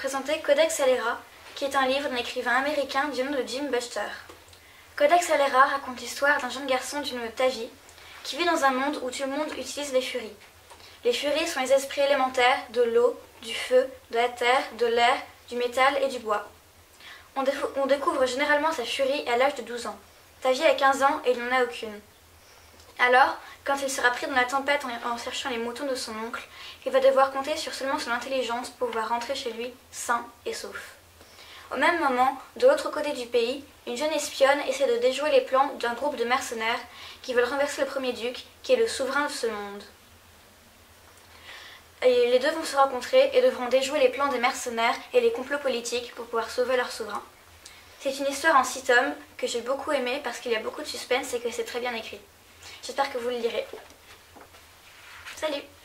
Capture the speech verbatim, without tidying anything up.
présenter Codex Alera, qui est un livre d'un écrivain américain du nom de Jim Butcher. Codex Alera raconte l'histoire d'un jeune garçon du nom de Tavi, qui vit dans un monde où tout le monde utilise les furies. Les furies sont les esprits élémentaires de l'eau, du feu, de la terre, de l'air, du métal et du bois. On, on découvre généralement sa furie à l'âge de douze ans. Tavi a quinze ans et il n'en a aucune. Alors, quand il sera pris dans la tempête en, en cherchant les moutons de son oncle, il va devoir compter sur seulement son intelligence pour pouvoir rentrer chez lui sain et sauf. Au même moment, de l'autre côté du pays, une jeune espionne essaie de déjouer les plans d'un groupe de mercenaires qui veulent renverser le premier duc, qui est le souverain de ce monde. Et les deux vont se rencontrer et devront déjouer les plans des mercenaires et les complots politiques pour pouvoir sauver leur souverain. C'est une histoire en six tomes que j'ai beaucoup aimée parce qu'il y a beaucoup de suspense et que c'est très bien écrit. J'espère que vous le lirez. Salut!